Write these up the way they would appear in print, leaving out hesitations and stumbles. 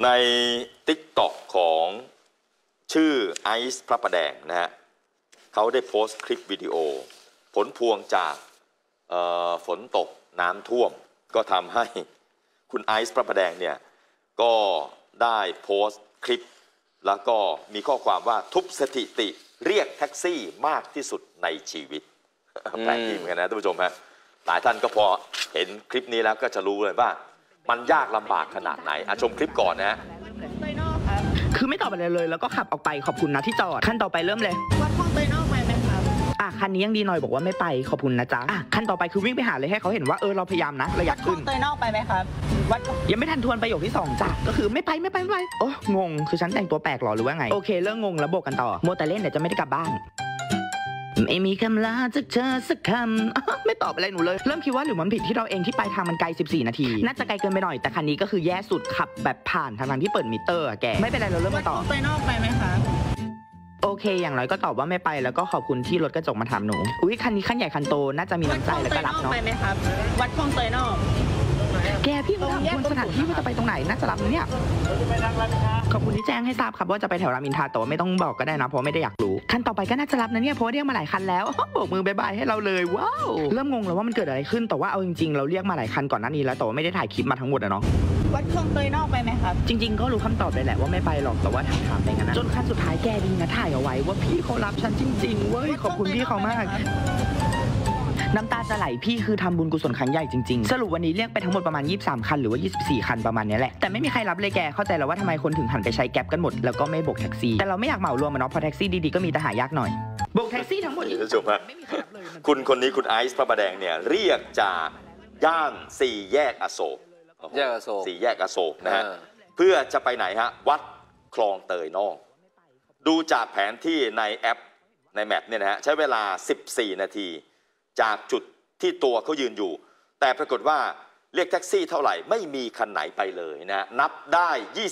ใน TikTok ของชื่อไอซ์พระประแดงนะฮะเขาได้โพสต์คลิปวิดีโอผลพวงจากฝนตกน้ำท่วมก็ทำให้คุณไอซ์พระประแดงเนี่ยก็ได้โพสต์คลิปแล้วก็มีข้อความว่าทุบสถิติเรียกแท็กซี่มากที่สุดในชีวิตแปลกดีเหมือนกันนะท่านผู้ชมฮะหลายท่านก็พอเห็นคลิปนี้แล้วก็จะรู้เลยว่ามันยากลำบากขนาดไหนชมคลิปก่อนนะฮะคือไม่ตอบอะไรเลยแล้วก็ขับออกไปขอบคุณนะที่จอดขั้นต่อไปเริ่มเลยวัดคลองเตยนอกไปไหมครับคันนี้ยังดีหน่อยบอกว่าไม่ไปขอบคุณนะจ๊ะขั้นต่อไปคือวิ่งไปหาเลยให้เขาเห็นว่าเราพยายามนะเราอยากขึ้นวัดคลองเตยนอกไปไหมครับวัดยังไม่ทันทวนประโยคที่2จ้ะก็คือไม่ไปโอ้งงคือฉันแต่งตัวแปลกหรอหรือว่าไงโอเคเรื่องงงแล้วโบกกันต่อโมแต่เล่นเดี๋ยวจะไม่ได้กลับบ้านไม่มีคำลาจากเธอสักคำไม่ตอบอะไรหนูเลยเริ่มคิดว่าหรือมันผิดที่เราเองที่ปลายทางมันไกล14 นาทีน่าจะไกลเกินไปหน่อยแต่คันนี้ก็คือแย่สุดขับแบบผ่านทางที่เปิดมิเตอร์แกไม่เป็นไรเราเริ่มมาต่อวัดคลองเตยนอกไปไหมคะโอเคอย่างน้อยก็ตอบว่าไม่ไปแล้วก็ขอบคุณที่รถกระจกมาถามหนูคันนี้คันใหญ่คันโตน่าจะมีน้ำใจแล้วก็รับเนาะไปไหมครับวัดคลองเตยนอกแกพี่เขาถามคนสถานที่ว่าจะไปตรงไหนน่าจะรับเนี่ยขอบคุณที่แจ้งให้ทราบครับว่าจะไปแถวรามอินทราแต่ว่าไม่ต้องบอกก็ได้นะเพราะไม่ได้อยากรู้คันต่อไปก็น่าจะรับนะเนี่ยเพราะเรียกมาหลายคันแล้วโบกมือบายบายให้เราเลยว้าวเริ่มงงแล้วว่ามันเกิดอะไรขึ้นแต่ว่าเอาจริงๆเราเรียกมาหลายคันก่อนหน้านี้แล้วแต่ว่าไม่ได้ถ่ายคลิปมาทั้งหมดอะเนาะวัดคลองเตยนอกไปไหมครับจริงๆก็รู้คำตอบเลยแหละว่าไม่ไปหรอกแต่ว่าถามไปกันนะจนคันสุดท้ายแกดีนะถ่ายเอาไว้ว่าพี่เขารับฉันจริงๆเว้ยขอบคุณพี่เขามากน้ำตาจะไหลพี่คือทำบุญกุศลครั้งใหญ่จริงๆสรุปวันนี้เรียกไปทั้งหมดประมาณ23 คันหรือว่า24 คันประมาณนี้แหละแต่ไม่มีใครรับเลยแกเข้าใจแล้วว่าทำไมคนถึงหันไปใช้แก๊ปกันหมดแล้วก็ไม่โบกแท็กซี่แต่เราไม่อยากเหมารวมมันเนาะเพราะแท็กซี่ดีๆก็มีแต่หายากหน่อยโบกแท็กซี่ทั้งหมดท่านผู้ชมฮะคุณคนนี้คุณไอซ์พระประแดงเนี่ยเรียกจากย่าน4 แยกอโศก4 แยกอโศกนะฮะเพื่อจะไปไหนฮะวัดคลองเตยนอกดูจากแผนที่ในแอปในแมปเนี่ยนะฮะใช้เวลา14 นาทีจากจุดที่ตัวเขายืนอยู่แต่ปรากฏว่าเรียกแท็กซี่เท่าไหร่ไม่มีคันไหนไปเลยนะนับได้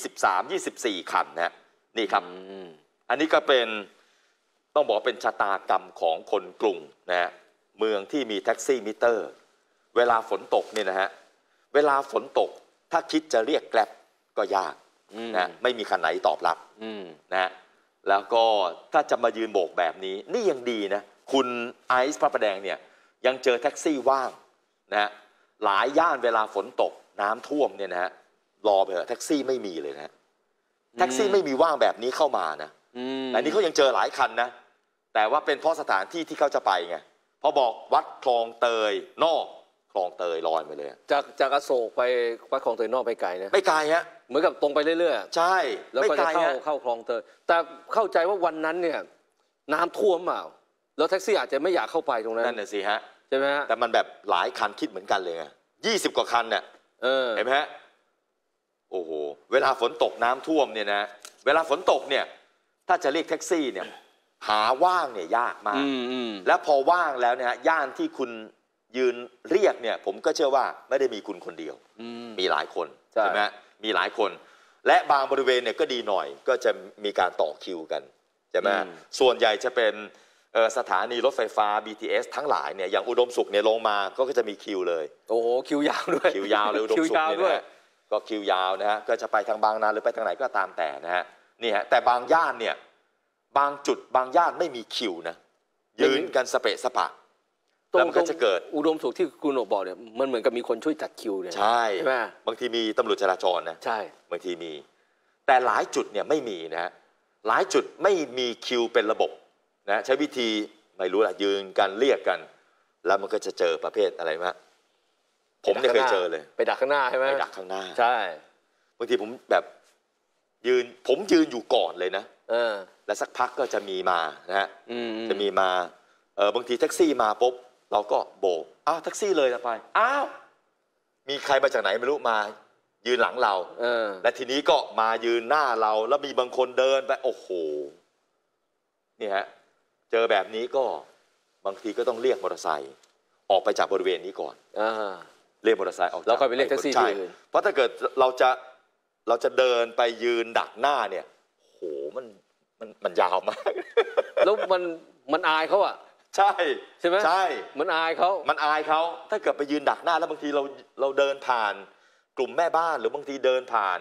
23-24 คันนะนี่ครับอันนี้ก็เป็นต้องบอกเป็นชะตากรรมของคนกรุงนะฮะเมืองที่มีแท็กซี่มิเตอร์เวลาฝนตกเนี่ยนะฮะเวลาฝนตกถ้าคิดจะเรียกแกร็บก็ยากนะไม่มีคันไหนตอบรับนะแล้วก็ถ้าจะมายืนโบกแบบนี้นี่ยังดีนะคุณไอซ์พระประแดงเนี่ยยังเจอแท็กซี่ว่างนะหลายย่านเวลาฝนตกน้ำท่วมเนี่ยนะฮะรอไปเถอะแท็กซี่ไม่มีเลยนะแท็กซี่ไม่มีว่างแบบนี้เข้ามานะแต่นี่เขายังเจอหลายคันนะแต่ว่าเป็นเพราะสถานที่ที่เขาจะไปไงพอบอกวัดคลองเตยนอกคลองเตยลอยไปเลยจากอโศกไปวัดคลองเตยนอกไปไกลนะไม่ไกลฮะเหมือนกับตรงไปเรื่อยๆใช่แล้วก็จะเข้าคลองเตยแต่เข้าใจว่าวันนั้นเนี่ยน้ำท่วมเปล่าแล้วแท็กซี่อาจจะไม่อยากเข้าไปตรงนั้นนั่นน่ะสิฮะใช่ไหมฮะแต่มันแบบหลายคันคิดเหมือนกันเลยไง20 กว่าคันเนี่ยเห็นไหมฮะโอ้โหเวลาฝนตกน้ำท่วมเนี่ยนะเวลาฝนตกเนี่ยถ้าจะเรียกแท็กซี่เนี่ยหาว่างเนี่ยยากมากแล้วพอว่างแล้วเนี่ยย่านที่คุณยืนเรียกเนี่ยผมก็เชื่อว่าไม่ได้มีคุณคนเดียวมีหลายคนใช่ไหมมีหลายคนและบางบริเวณเนี่ยก็ดีหน่อยก็จะมีการต่อคิวกันใช่ไหมส่วนใหญ่จะเป็นสถานีรถไฟฟ้า BTS ทั้งหลายเนี่ยอย่างอุดมสุขเนี่ยลงมาก็จะมีคิวเลยโอ้โหคิวยาวด้วยคิวยาวเลยอุดมสุขเนี่ยก็คิวยาวนะฮะก็จะไปทางบางนาหรือไปทางไหนก็ตามแต่นะฮะนี่ฮะแต่บางย่านเนี่ยบางจุดบางย่านไม่มีคิวนะยืนกันสเปะสปะแล้วมันก็จะเกิดอุดมสุขที่คุณบอกเนี่ยมันเหมือนกับมีคนช่วยจัดคิวเนี่ยใช่ไหมบางทีมีตำรวจจราจรนะใช่บางทีมีแต่หลายจุดเนี่ยไม่มีนะฮะหลายจุดไม่มีคิวเป็นระบบนะใช้วิธีไม่รู้ละยืนกันเรียกกันแล้วมันก็จะเจอประเภทอะไรมั้ยผมเนี่ยเคยเจอเลยไปดักข้างหน้าใช่ไหมไปดักข้างหน้าใช่บางทีผมแบบผมยืนอยู่ก่อนเลยนะแล้วสักพักก็จะมีมานะฮะจะมีมาบางทีแท็กซี่มาปุ๊บเราก็โบกอ้าวแท็กซี่เลยไปอ้าวมีใครมาจากไหนไม่รู้มายืนหลังเราและทีนี้ก็มายืนหน้าเราแล้วมีบางคนเดินไปโอ้โหนี่ฮะเจอแบบนี้ก็บางทีก็ต้องเรียกมอเตอร์ไซค์ออกไปจากบริเวณนี้ก่อนเรียกมอเตอร์ไซค์ออกแล้วค่อยไปเรียกแท็กซี่ที่อื่นเพราะถ้าเกิดเราจะเดินไปยืนดักหน้าเนี่ยโหมันยาวมากแล้วมันอายเขาอ่ะใช่ใช่ไหมใช่มันอายเขาถ้าเกิดไปยืนดักหน้าแล้วบางทีเราเดินผ่านกลุ่มแม่บ้านหรือบางทีเดินผ่าน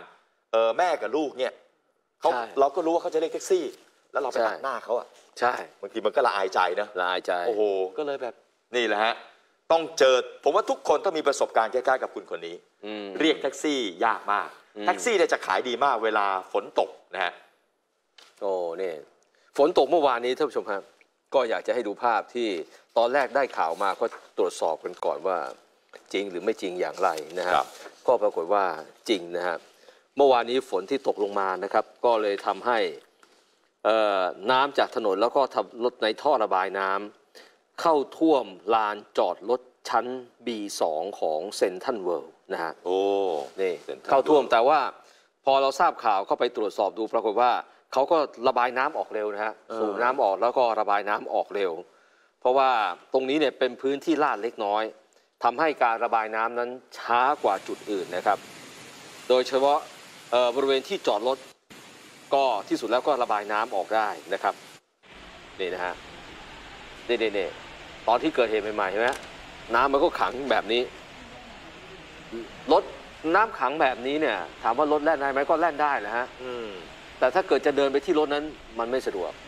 แม่กับลูกเนี่ยเราก็รู้ว่าเขาจะเรียกแท็กซี่ แล้วเราไปตัดหน้าเขาอ่ะใช่บางทีมันก็ละอายใจนะละอายใจโอ้โหก็เลยแบบนี่แหละฮะต้องเจอผมว่าทุกคนต้องมีประสบการณ์ใกล้ๆกับคุณคนนี้เรียกแท็กซี่ยากมากแท็กซี่เนี่ยจะขายดีมากเวลาฝนตกนะฮะโอ้เนี่ยฝนตกเมื่อวานนี้ท่านผู้ชมครับก็อยากจะให้ดูภาพที่ตอนแรกได้ข่าวมาก็ตรวจสอบกันก่อนว่าจริงหรือไม่จริงอย่างไรนะครับก็ปรากฏว่าจริงนะครับเมื่อวานนี้ฝนที่ตกลงมานะครับก็เลยทำให้น้ำจากถนนแล้วก็รถในท่อระบายน้ำเข้าท่วมลานจอดรถชั้น B2 ของเซ็นทรัลเวิลด์นะฮะโอ้นี่เข้าท่วมแต่ว่าพอเราทราบข่าวเข้าไปตรวจสอบดูปรากฏว่าเขาก็ระบายน้ำออกเร็วนะฮะสูบน้ำออกแล้วก็ระบายน้ำออกเร็วเพราะว่าตรงนี้เนี่ยเป็นพื้นที่ลาดเล็กน้อยทำให้การระบายน้ำนั้นช้ากว่าจุดอื่นนะครับโดยเฉพาะบริเวณที่จอดรถก็ที่สุดแล้วก็ระบายน้ำออกได้นะครับนี่นะฮะนี่ตอนที่เกิดเหตุใหม่ๆใช่ไหมน้ำมันก็ขังแบบนี้รถน้ำขังแบบนี้เนี่ยถามว่ารถแล่นได้ไหมก็แล่นได้นะฮะแต่ถ้าเกิดจะเดินไปที่รถนั้นมันไม่สะดวก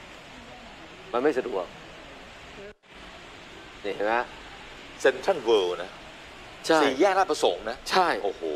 นี่เห็นไหมเซ็นทรัลเวิลด์นะสี่แยกลาดประสงค์นะใช่โอ้โห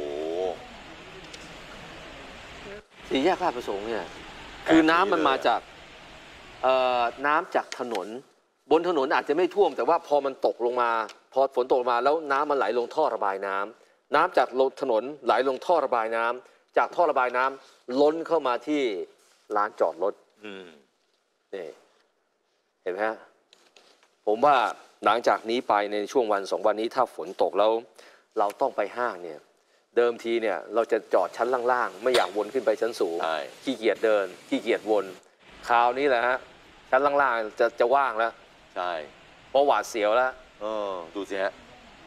สี่แยกลาดประสงค์เนี่ยคือน้ำมันมาจากน้ำจากถนนบนถนนอาจจะไม่ท่วมแต่ว่าพอมันตกลงมาพอฝนตกมาแล้วน้ำมันไหลลงท่อระบายน้ำจากถนนไหลลงท่อระบายน้ำจากท่อระบายน้ำล้นเข้ามาที่ลานจอดรถนี่เห็นไหมฮะผมว่าหลังจากนี้ไปในช่วงวัน2 วันนี้ถ้าฝนตกแล้วเราต้องไปห้างเนี่ยเดิมทีเนี่ยเราจะจอดชั้นล่างๆไม่อยากวนขึ้นไปชั้นสูงขี้เกียจเดินขี้เกียจวนคราวนี้แหละฮะชั้นล่างๆจะว่างแล้วใช่เพราะหวาดเสียวแล้วดูสิฮะ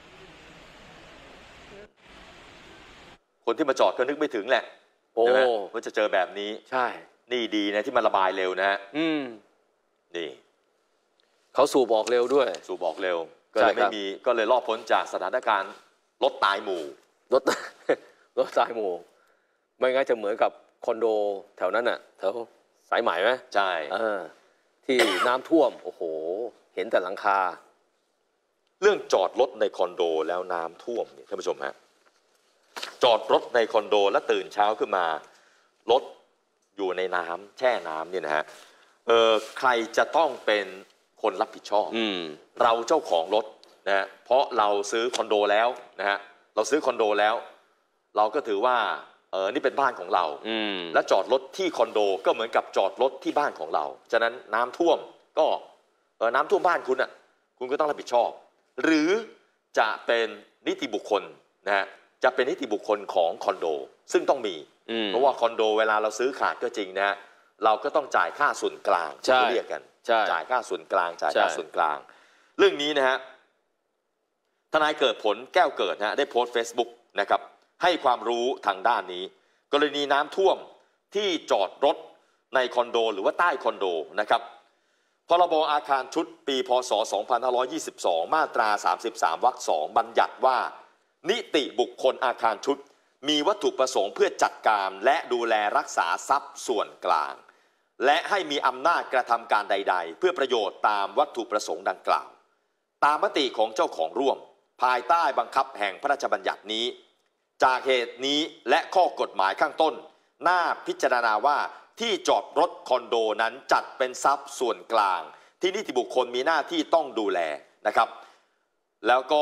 คนที่มาจอดก็นึกไม่ถึงแหละว่าจะเจอแบบนี้ใช่นี่ดีนะที่มันระบายเร็วนะฮะนี่เขาสูบออกเร็วด้วยสูบออกเร็วก็เลยไม่มีก็เลยรอดพ้นจากสถานการณ์รถตายหมู่รถตายหมู่ไม่งั้นจะเหมือนกับคอนโดแถวนั้นน่ะแถวสายไหมไหมใช่ที่น้ำท่วมโอ้โหเห็นแต่หลังคาเรื่องจอดรถในคอนโดแล้วน้ำท่วมเนี่ยท่านผู้ชมฮะจอดรถในคอนโดแล้วตื่นเช้าขึ้นมารถอยู่ในน้ำแช่น้ำเนี่ยนะฮะใครจะต้องเป็นคนรับผิดชอบเราเจ้าของรถนะฮะเพราะเราซื้อคอนโดแล้วนะฮะเราซื้อคอนโดแล้วเราก็ถือว่านี่เป็นบ้านของเราและจอดรถที่คอนโดก็เหมือนกับจอดรถที่บ้านของเราฉะนั้นน้ำท่วมก็น้ำท่วมบ้านคุณอ่ะคุณก็ต้องรับผิดชอบหรือจะเป็นนิติบุคคลนะฮะจะเป็นนิติบุคคลของคอนโดซึ่งต้องมีเพราะว่าคอนโดเวลาเราซื้อขาดก็จริงนะฮะเราก็ต้องจ่ายค่าส่วนกลางที่เรียกกันจ่ายค่าส่วนกลางจ่ายค่าส่วนกลางเรื่องนี้นะฮะทนายเกิดผลแก้วเกิดนะได้โพสต์ Facebook นะครับให้ความรู้ทางด้านนี้กรณีน้ำท่วมที่จอดรถในคอนโดหรือว่าใต้คอนโดนะครับพรบอาคารชุดปีพ.ศ. 2522 มาตรา 33 วรรค 2 บัญญัติว่านิติบุคคลอาคารชุดมีวัตถุประสงค์เพื่อจัดการและดูแลรักษาทรัพย์ส่วนกลางและให้มีอำนาจกระทำการใดๆเพื่อประโยชน์ตามวัตถุประสงค์ดังกล่าวตามมติของเจ้าของร่วมภายใต้บังคับแห่งพระราชบัญญัตินี้จากเหตุนี้และข้อกฎหมายข้างต้นน่าพิจารณาว่าที่จอดรถคอนโดนั้นจัดเป็นทรัพย์ส่วนกลางที่นิติบุคคลมีหน้าที่ต้องดูแลนะครับแล้วก็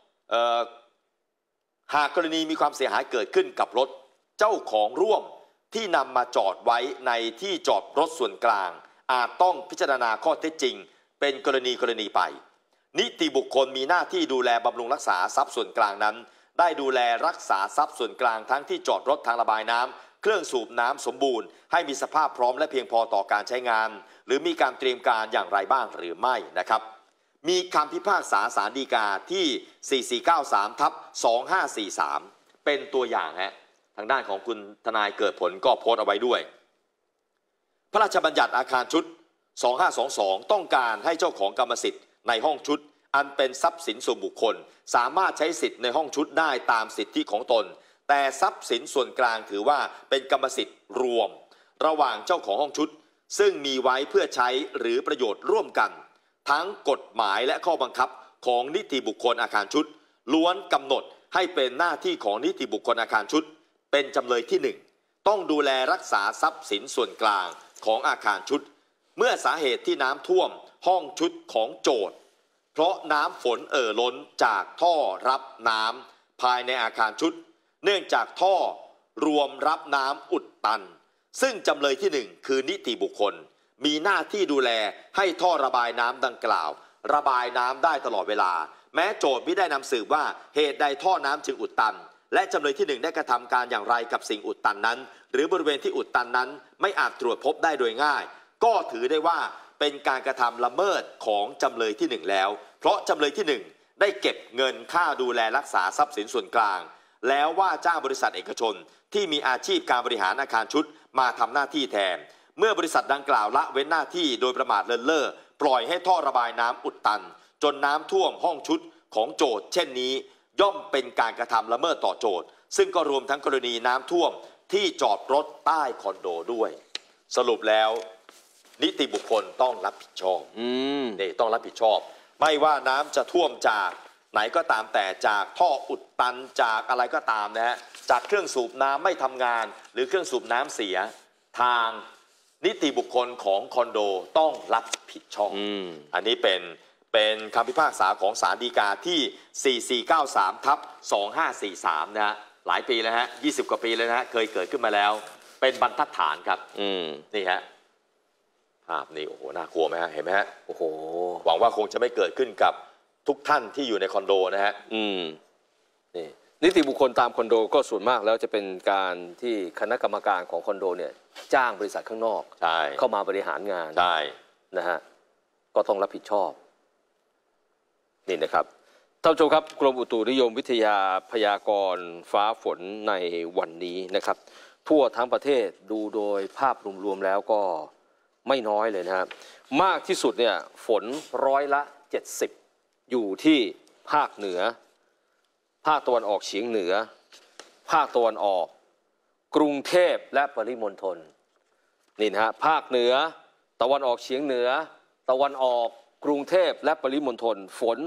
หากกรณีมีความเสียหายเกิดขึ้นกับรถเจ้าของร่วมที่นำมาจอดไว้ในที่จอดรถส่วนกลางอาจต้องพิจารณาข้อเท็จจริงเป็นกรณีไปนิติบุคคลมีหน้าที่ดูแลบำรุงรักษาทรัพย์ส่วนกลางนั้นได้ดูแลรักษาทรัพย์ส่วนกลางทั้งที่จอดรถทางระบายน้ำเครื่องสูบน้ำสมบูรณ์ให้มีสภาพพร้อมและเพียงพอต่อการใช้งานหรือมีการเตรียมการอย่างไรบ้างหรือไม่นะครับมีคำพิพากษาศาลฎีกาที่ 4493/2543 เป็นตัวอย่างฮะทางด้านของคุณทนายเกิดผลก็โพสต์เอาไว้ด้วยพระราชบัญญัติอาคารชุด 2522 ต้องการให้เจ้าของกรรมสิทธิ์ในห้องชุดอันเป็นทรัพย์สินส่วนบุคคลสามารถใช้สิทธิ์ในห้องชุดได้ตามสิทธิของตนแต่ทรัพย์สินส่วนกลางถือว่าเป็นกรรมสิทธิ์รวมระหว่างเจ้าของห้องชุดซึ่งมีไว้เพื่อใช้หรือประโยชน์ร่วมกันทั้งกฎหมายและข้อบังคับของนิติบุคคลอาคารชุดล้วนกำหนดให้เป็นหน้าที่ของนิติบุคคลอาคารชุดเป็นจำเลยที่ 1ต้องดูแลรักษาทรัพย์สินส่วนกลางของอาคารชุดเมื่อสาเหตุที่น้ำท่วมห้องชุดของโจทย์เพราะน้ำฝนล้นจากท่อรับน้ำภายในอาคารชุดเนื่องจากท่อรวมรับน้ำอุดตันซึ่งจำเลยที่ 1คือนิติบุคคลมีหน้าที่ดูแลให้ท่อระบายน้ำดังกล่าวระบายน้ำได้ตลอดเวลาแม้โจทย์ไม่ได้นำสืบว่าเหตุใดท่อน้ำจึงอุดตันและจำเลยที่ 1ได้กระทำการอย่างไรกับสิ่งอุดตันนั้นหรือบริเวณที่อุดตันนั้นไม่อาจตรวจพบได้โดยง่ายก็ถือได้ว่าเป็นการกระทำละเมิดของจำเลยที่ 1แล้วเพราะจำเลยที่ 1ได้เก็บเงินค่าดูแลรักษาทรัพย์สินส่วนกลางแล้วว่าจ้างบริษัทเอกชนที่มีอาชีพการบริหารอาคารชุดมาทำหน้าที่แทนเมื่อบริษัทดังกล่าวละเว้นหน้าที่โดยประมาทเลินเล่อปล่อยให้ท่อระบายน้ำอุดตันจนน้ำท่วมห้องชุดของโจทย์เช่นนี้ย่อมเป็นการกระทำละเมิดต่อโจทย์ซึ่งก็รวมทั้งกรณีน้ำท่วมที่จอดรถใต้คอนโดด้วยสรุปแล้วนิติบุคคลต้องรับผิดชอบนี่ต้องรับผิดชอบไม่ว่าน้ำจะท่วมจากไหนก็ตามแต่จากท่ออุดตันจากอะไรก็ตามนะฮะจากเครื่องสูบน้ำไม่ทำงานหรือเครื่องสูบน้ำเสียทางนิติบุคคลของคอนโดต้องรับผิดชอบอันนี้เป็นคำพิพากษาของศาลฎีกาที่ 4493/2543 นะฮะหลายปีแล้วฮะ20 กว่าปีเลยนะฮะเคยเกิดขึ้นมาแล้วเป็นบรรทัดฐานครับนี่ฮะภาพนี้โอ้โหน่ากลัวไหมฮะเห็นไหมฮะโอ้โหหวังว่าคงจะไม่เกิดขึ้นกับทุกท่านที่อยู่ในคอนโดนะฮะนี่นิติบุคคลตามคอนโดก็ส่วนมากแล้วจะเป็นการที่คณะกรรมการของคอนโดเนี่ยจ้างบริษัทข้างนอกเข้ามาบริหารงานนะฮะก็ต้องรับผิดชอบนี่นะครับท่านผู้ชมครับกรมอุตุนิยมวิทยาพยากรณ์ฟ้าฝนในวันนี้นะครับทั่วทั้งประเทศดูโดยภาพรวมๆแล้วก็ไม่น้อยเลยนะครับมากที่สุดเนี่ยฝน70%อยู่ที่ภาคเหนือภาคตะวันออกเฉียงเหนือภาคตะวันออกกรุงเทพและปริมณฑลนี่นะฮะภาคเหนือตะวันออกเฉียงเหนือตะวันออกกรุงเทพและปริมณฑลฝน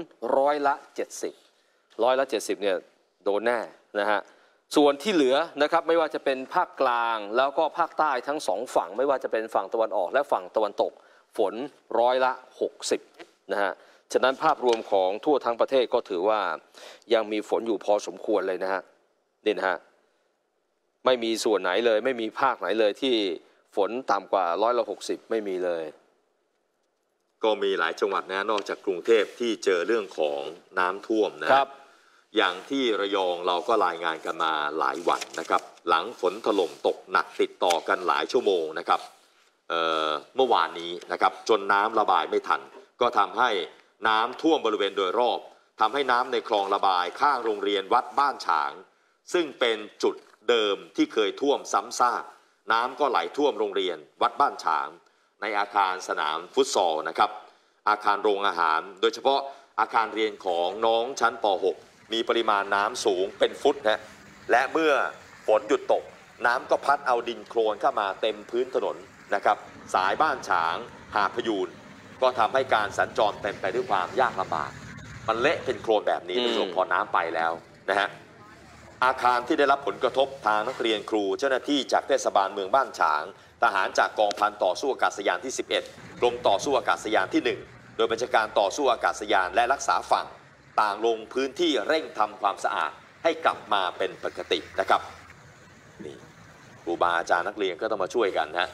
70%เนี่ยโดนแน่นะฮะส่วนที่เหลือนะครับไม่ว่าจะเป็นภาคกลางแล้วก็ภาคใต้ทั้ง2ฝั่งไม่ว่าจะเป็นฝั่งตะวันออกและฝั่งตะวันตกฝน60%นะฮะฉะนั้นภาพรวมของทั่วทั้งประเทศก็ถือว่ายังมีฝนอยู่พอสมควรเลยนะฮะนี่นะฮะไม่มีส่วนไหนเลยไม่มีภาคไหนเลยที่ฝนต่ำกว่า60%ไม่มีเลยก็มีหลายจังหวัดนะนอกจากกรุงเทพที่เจอเรื่องของน้ำท่วมนะครับอย่างที่ระยองเราก็รายงานกันมาหลายวันนะครับหลังฝนถล่มตกหนักติดต่อกันหลายชั่วโมงนะครับเมื่อวานนี้นะครับจนน้ำระบายไม่ทันก็ทำให้น้ำท่วมบริเวณโดยรอบทำให้น้ำในคลองระบายข้างโรงเรียนวัดบ้านฉางซึ่งเป็นจุดเดิมที่เคยท่วมซ้ำซากน้ำก็ไหลท่วมโรงเรียนวัดบ้านฉางในอาคารสนามฟุตซอลนะครับอาคารโรงอาหารโดยเฉพาะอาคารเรียนของน้องชั้นป .6 มีปริมาณน้ำสูงเป็นฟุตนะและเมื่อฝนหยุดตกน้ำก็พัดเอาดินโคลนเข้ามาเต็มพื้นถนนนะครับสายบ้านฉางหาดพยูนก็ทำให้การสัญจรเต็มไปด้วยความยากลำบากมันเละเป็นโคลนแบบนี้ในช่วงพอน้ำไปแล้วนะฮะอาคารที่ได้รับผลกระทบทางนักเรียนครูเจ้าหน้าที่จากเทศบาลเมืองบ้านฉางทหารจากกองพันต่อสู้อากาศยานที่11กรมต่อสู้อากาศยานที่1โดยบัญชาการต่อสู้อากาศยานและรักษาฝั่งต่างลงพื้นที่เร่งทำความสะอาดให้กลับมาเป็นปกตินะครับนี่ครูบาอาจารย์นักเรียนก็ต้องมาช่วยกันนะ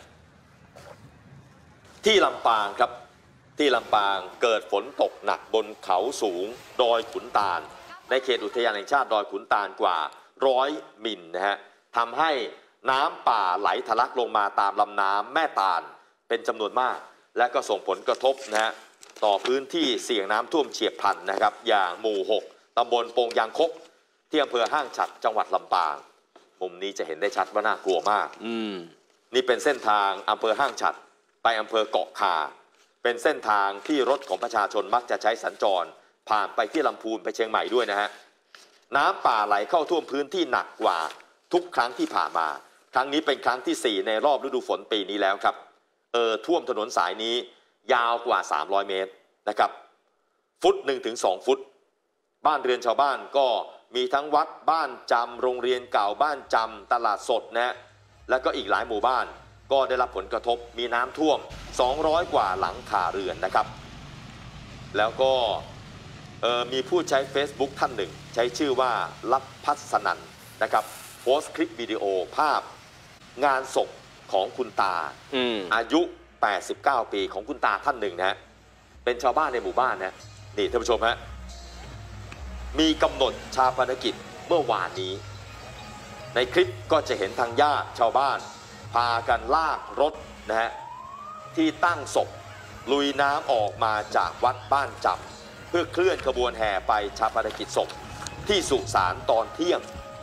ที่ลำปางครับที่ลำปางเกิดฝนตกหนักบนเขาสูงดอยขุนตาลในเขตอุทยานแห่งชาติดอยขุนตาลกว่า100 มิลนะฮะทำให้น้ำป่าไหลทะลักลงมาตามลำน้ำแม่ตาลเป็นจำนวนมากและก็ส่งผลกระทบนะฮะต่อพื้นที่เสี่ยงน้ำท่วมเฉียบพลันนะครับอย่างหมู่6ตำบลโป่งยางคกที่อำเภอห้างฉัตรจังหวัดลำปางมุมนี้จะเห็นได้ชัดว่าน่ากลัวมากนี่เป็นเส้นทางอำเภอห้างฉัตรไปอำเภอเกาะคาเป็นเส้นทางที่รถของประชาชนมักจะใช้สัญจรผ่านไปที่ลำพูนไปเชียงใหม่ด้วยนะฮะน้ำป่าไหลเข้าท่วมพื้นที่หนักกว่าทุกครั้งที่ผ่านมา ครั้งนี้เป็นครั้งที่ 4 ในรอบฤดูฝนปีนี้แล้วครับท่วมถนนสายนี้ยาวกว่า300 เมตรนะครับฟุต 1-2 ฟุตบ้านเรือนชาวบ้านก็มีทั้งวัดบ้านจำโรงเรียนเก่าบ้านจำตลาดสดนะแล้วก็อีกหลายหมู่บ้านก็ได้รับผลกระทบมีน้ำท่วม200 กว่าหลังคาเรือนนะครับแล้วก็มีผู้ใช้ Facebook ท่านหนึ่งใช้ชื่อว่าลับพัสนันนะครับโพสต์คลิปวิดีโอภาพงานศพของคุณตาอายุ89 ปีของคุณตาท่านหนึ่งนะฮะเป็นชาวบ้านในหมู่บ้านนะนี่ท่านผู้ชมฮะมีกำหนดชาปนกิจเมื่อวานนี้ในคลิปก็จะเห็นทางญาติชาวบ้านพากันลากรถนะฮะที่ตั้งศพลุยน้ำออกมาจากวัดบ้านจำเพื่อเคลื่อนขบวนแห่ไปชาปนกิจศพที่สุสานตอนเที่ยง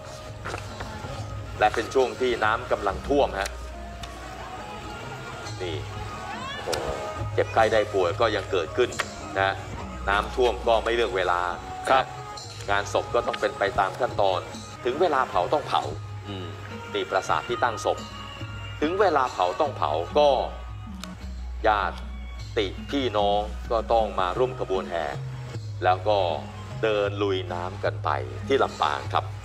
และเป็นช่วงที่น้ำกำลังท่วมฮะนี่โอ้เจ็บไข้ได้ป่วยก็ยังเกิดขึ้นนะน้ำท่วมก็ไม่เลือกเวลาครับงานศพก็ต้องเป็นไปตามขั้นตอนถึงเวลาเผาต้องเผานี่ปราสาทที่ตั้งศพถึงเวลาเผาต้องเผาก็ญาติพี่น้องก็ต้องมาร่วมขบวนแห่แล้วก็เดินลุยน้ำกันไปที่ลำปางครับ